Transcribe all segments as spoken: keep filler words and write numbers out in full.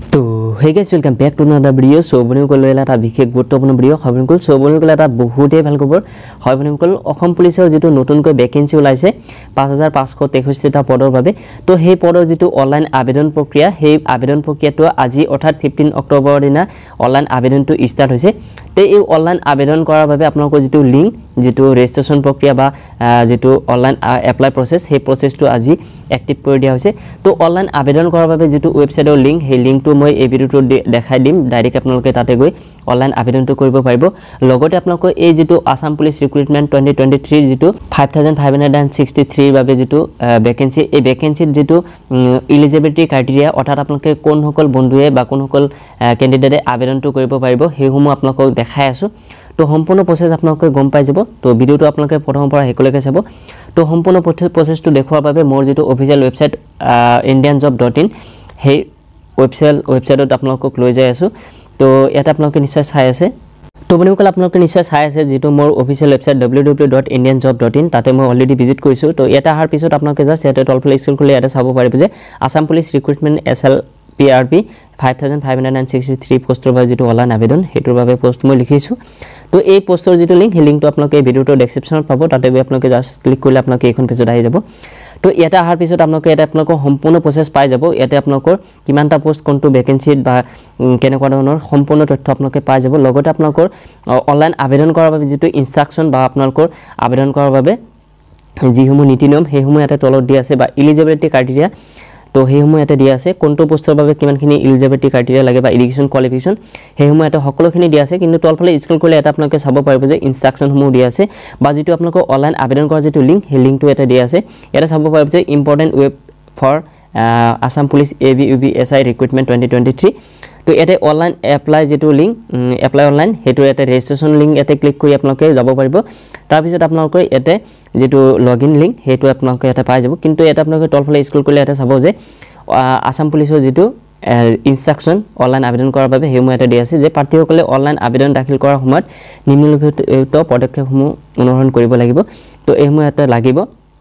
তো hey guys, welcome back to another video. So বনিম কল এলা এটা বিশেষ গুৰুত্বপূৰ্ণ ভিডিও খবৰন কল সো বনিম কল এটা বহুতে ভাল খবৰ হয় বনিম কল অসম পুলিচৰ যেটো নতুনকৈ ভ্যাকেন্সি ওলাইছে পাঁচ হাজাৰ পাঁচশ তেষষ্ঠি টা পদৰ বাবে তো সেই পদৰ যেটো অনলাইন আবেদন প্ৰক্ৰিয়া সেই আবেদন প্ৰক্ৰিয়াটো আজি অৰ্থাৎ পঁচিছ অক্টোবৰৰ দিনা অনলাইন আবেদনটো ষ্টাৰ্ট হৈছে তে এই অনলাইন আবেদন কৰাৰ বাবে আপোনালোকৰ যেটো লিংক যেটো ৰেজিষ্ট্ৰেচন প্ৰক্ৰিয়া বা যেটো অনলাইন এপ্লাই প্ৰসেস সেই প্ৰসেসটো আজি এক্টিভ কৰি দিয়া হৈছে তো অনলাইন আবেদন কৰাৰ বাবে যেটো ওয়েবসাইটৰ লিংক সেই লিংকটো মই এই ভিডিওটো দেখাই দিম ডাইৰেক্ট আপোনালোকে তাতে গৈ অনলাইন আবেদনটো কৰিব পাৰিব লগতে আপোনালোকৰ এই যেটো আসাম পুলিচ ৰিক্ৰুটমেন্ট দুই হাজাৰ তেইছ যেটো পাঁচ হাজাৰ পাঁচশ ছিক্সটি থ্ৰী বাবে যেটো ভ্যাকেন্সি এই ভ্যাকেন্সিত যেটো এলিজিবিলিটি ক্ৰাইটেৰিয়া অৰ্থাৎ আপোনালোকে কোন সকল বন্ধুৱে বা কোন সকল ক্যান্ডিডেটে আবেদনটো কৰিব পাৰিব হেইসমূহ আপোনালোকক দেখাই আছো তো সম্পূৰ্ণ প্ৰসেস আপোনালোকে গম পাই যাব তো ভিডিওটো আপোনালোকে প্ৰথমৰ পৰা হেকলৈকে চাব তো সম্পূৰ্ণ প্ৰসেসটো দেখুৱাৰ বাবে মোৰ যেটো official website Indian job dot in হে ওয়েবসাইট ওয়েবসাইটত আপোনালোকক লৈ যাই আছো তো এটা আপোনালোকে নিশ্চয় চাই আছে তো বনিমকল আপোনালোকে নিশ্চয় চাই আছে যেটো মোৰ official website W W W dot Indian job dot in তাতে মই অলৰেডি ভিজিট কৰিছো তো এটা আহাৰ পিছত আপোনালোকে জাস্ট এটা টলফ্ৰী স্ক্ৰল কৰি এটা চাব পাৰিব যে Assam police recruitment S L P R P পাঁচ হাজাৰ পাঁচশ ছিক্সটি থ্ৰী পোষ্টৰ বাবে যেটো অনলাইন আবেদন হেতুৰ বাবে পোষ্ট মই লিখিছো তো এই পোষ্টৰ যেটো লিংক হে লিংকটো আপোনালোকে এই ভিডিওটোৰ ডেসক্ৰিপচনত পাব তাতে গৈ আপোনালোকে জাস্ট ক্লিক কৰিলে আপোনালোকে এইখন পেজত আহি যাব তো এটা আহাৰ পিছত আপোনালোকে এটা আপোনালোকৰ সম্পূৰ্ণ প্ৰসেস পাই যাব ইয়াতে আপোনালোকৰ কিমানটা পোষ্ট কোনটো ভ্যাকেন্সিত বা কেনেকুৱা ধৰণৰ সম্পূৰ্ণ তথ্য আপোনালোকে পাই যাব লগতে আপোনালোকৰ অনলাইন আবেদন কৰাৰ বাবে যেটো ইনষ্ট্ৰাকচন বা আপোনালোকৰ আবেদন কৰাৰ বাবে যিসমূহ নীতি নিয়ম হেসমূহ এটা তলত দি আছে বা এলিজিবিলিটি ক্ৰাইটেৰিয়া তো হেসমূহ এটা দি আছে কোনটো পোষ্টৰ বাবে কিমানখিনি এলিজিবিলিটি ক্ৰাইটেৰিয়া লাগে বা এডুকেশ্যন কোৱালিফিকেশ্যন হেসমূহ এটা সকলোখিনি দি আছে কিন্তু তলফালে স্ক্ৰল কৰিলে এটা আপোনালোকে চাব পাৰিব যে ইনষ্ট্ৰাকচনসমূহ দি আছে বা যেটো আপোনালোকৰ অনলাইন আবেদন কৰাৰ যেটো লিংক হে লিংকটো এটা দি আছে এটা চাব পাৰিব যে important web for Assam police A B U B S I recruitment দুই হাজাৰ তেইছ তো এতে অনলাইন এপ্লাই যেটো লিংক এপ্লাই অনলাইন হেতু এটা ৰেজিষ্ট্ৰেচন লিংক এতে ক্লিক কৰি আপোনালোকে যাব পাৰিব তাৰ পিছত আপোনালোকে এতে যেটো লগইন লিংক হেতু আপোনালোকে এটা পাই যাব কিন্তু এটা আপোনালোকে তলফালে স্ক্ৰল কৰিলে এটা চাব যে আসাম পুলিচৰ যেটো ইনষ্ট্ৰাকচন অনলাইন আবেদন কৰাৰ বাবে হেমু এটা দি আছে যে প্ৰাৰ্থীসকলে অনলাইন আবেদন দাখিল কৰাৰ সময়ত নিম্নলিখিত পদক্ষেপসমূহ অনুসৰণ কৰিব লাগিব তো এইসমূহ এটা লাগিব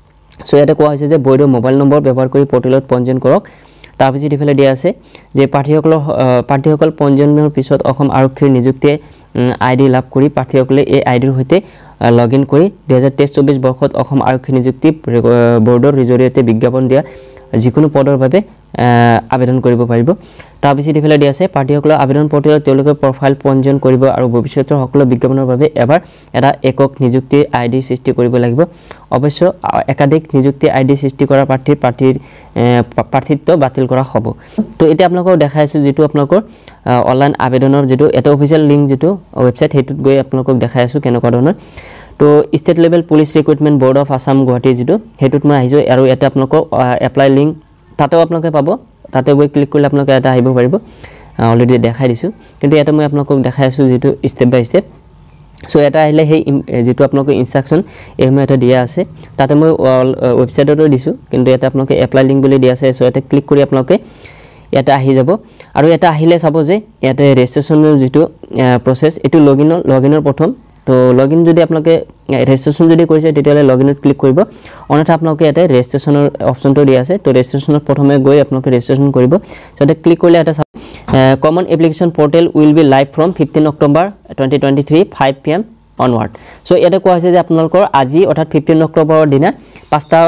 সো এটা কোৱা হৈছে যে বৈধ মোবাইল নম্বৰ ব্যৱহাৰ কৰি পৰ্টেলত পঞ্জীয়ন কৰক তাৰ পিছত ইফালে দিয়া আছে যে প্ৰাৰ্থীসকলৰ প্ৰাৰ্থীসকল পঞ্জীয়নৰ পিছত অসম আৰক্ষীৰ নিযুক্তি আইডি লাভ কৰি প্ৰাৰ্থীসকলে এই আইডিৰ সৈতে লগইন কৰি দুই হাজাৰ তেইছ চৌবিশ বৰ্ষত অসম আৰক্ষী নিযুক্তি বৰ্ডৰ জৰিয়তে বিজ্ঞাপন দিয়া যিকোনো পদৰ বাবে আবেদন কৰিব পাৰিব তাৰ পিছত ইফালে দিয়া আছে প্ৰাৰ্থীসকলৰ আবেদন পৰ্টেলত তেওঁলোকৰ প্ৰফাইল পঞ্জীয়ন কৰিব আৰু ভৱিষ্যতৰ সকলো বিজ্ঞাপনৰ বাবে এবাৰ এটা একক নিযুক্তি আইডি সৃষ্টি কৰিব লাগিব অৱশ্য একাধিক নিযুক্তি আইডি সৃষ্টি কৰা প্ৰাৰ্থীৰ প্ৰাৰ্থীৰ প্ৰাৰ্থিত্ব বাতিল কৰা হ'ব তো এটা আপোনালোকক দেখাইছো যেটো আপোনালোকৰ অনলাইন আবেদনৰ যেটো এটা অফিচিয়েল লিংক যেটো ওয়েবসাইট হেতুত গৈ আপোনালোকক দেখাইছো কেনেকুৱা ধৰণৰ তো state level police recruitment board of Assam Guwahati যেটো হেতুত মই আহিছো আৰু এটা আপোনালোকৰ এপ্লাই লিংক তাতেও আপোনালোকে পাব তাতে গৈ ক্লিক কৰিলে আপোনালোকে এটা আহিব পাৰিব অলৰেডি দেখাই দিছো কিন্তু এটা মই আপোনালোকক দেখাই আছো যেটো ষ্টেপ বাই ষ্টেপ সো এটা আহিলে সেই যেটো আপোনালোকৰ ইনষ্ট্ৰাকচন এইসমূহ এটা দিয়া আছে তাতে মই ওয়েবসাইটতো দিছো কিন্তু এটা আপোনালোকে এপ্লাই লিংক বুলি দিয়া আছে সো এটা ক্লিক কৰি আপোনালোকে এটা আহি যাব আৰু এটা আহিলে চাব যে ইয়াতে ৰেজিষ্ট্ৰেচনৰ যেটো প্ৰসেস এটো লগইন লগইনৰ প্ৰথম তো লগইন যদি আপোনালোকে ৰেজিষ্ট্ৰেচন যদি কৰিছে তেতিয়ালে লগইনত ক্লিক কৰিব অনথা আপোনালোকে এটা ৰেজিষ্ট্ৰেচনৰ অপচনটো দি আছে তো ৰেজিষ্ট্ৰেচনত প্ৰথমে গৈ আপোনালোকে ৰেজিষ্ট্ৰেচন কৰিব সো এটা ক্লিক কৰিলে এটা common application portal will be live from fifteen October দুই হাজাৰ তেইছ five P M onward so এটা কোৱা হৈছে যে আপোনালোকৰ আজি অৰ্থাৎ ফিফটিন অক্টোবৰৰ দিনা পাঁচটা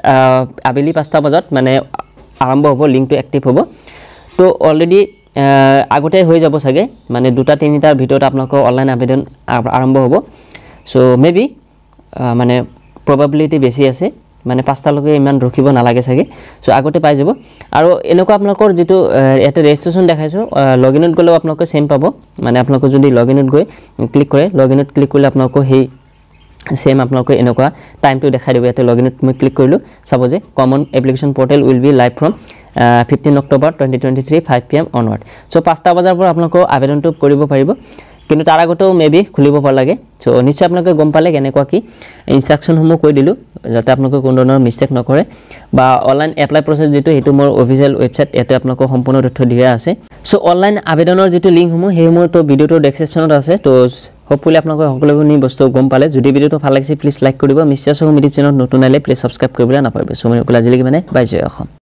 আবেলি পাঁচটা বজাত মানে আৰম্ভ হ'ব লিংকটো এক্টিভ হ'ব তো অলৰেডি আগতে হৈ যাব সাগে মানে দুটা তিনিটাৰ ভিতৰত আপোনালোকৰ অনলাইন আবেদন আৰম্ভ হ'ব সো মেবি মানে প্ৰবাবিলিটি বেছি আছে মানে পাঁচটা লগে ইমান ৰখিব নালাগে সাগে সো আগতে পাই যাব আৰু এনেকুৱা আপোনালোকৰ যেটো এটা ৰেজিষ্ট্ৰেচন দেখাইছো লগইনত গলেও আপোনালোকে সেম পাব মানে আপোনালোকে যদি লগইনত গৈ ক্লিক কৰে লগইনত ক্লিক কৰিলে আপোনালোকৰ হেই সেম আপোনালোকে এনেকুৱা টাইমটো দেখাই দিব ইয়াতে লগইনত মই ক্লিক কৰিলো চাব যে common application portal will be live from fifteen October দুই হাজাৰ তেইছ five P M onward so পাঁচটা বজাৰ পৰা আপোনালোকৰ আবেদনটো কৰিব পাৰিব কিন্তু তাৰ আগতেও মেবি খুলিব পাৰ লাগে সো নিশ্চয় আপোনালোকে গম পালে কেনেকুৱা কি ইনষ্ট্ৰাকচনসমূহ কৈ দিলো যাতে আপোনালোকে কোনো ধৰণৰ মিস্টেক নকৰে বা অনলাইন এপ্লাই প্ৰসেস যেটো হেতু মোৰ অফিচিয়েল ওয়েবসাইট এতে আপোনালোকৰ সম্পূৰ্ণ তথ্য দিয়া আছে সো অনলাইন আবেদনৰ যেটো লিংকসমূহ হেসমূহ তো ভিডিওটোৰ ডেসক্ৰিপচনত আছে তো হপফুলি আপোনালোকে সকলোখিনি বস্তু গম পালে যদি ভিডিওটো ভাল লাগিছে প্লিজ লাইক কৰিব মিষ্টাৰ সহ মিডিপ চেনেলত নতুন আইলে প্লিজ সাবস্ক্ৰাইব কৰিবলৈ নাপাহৰিব সো মই আজিলৈকে মানে বাই জয় অসম।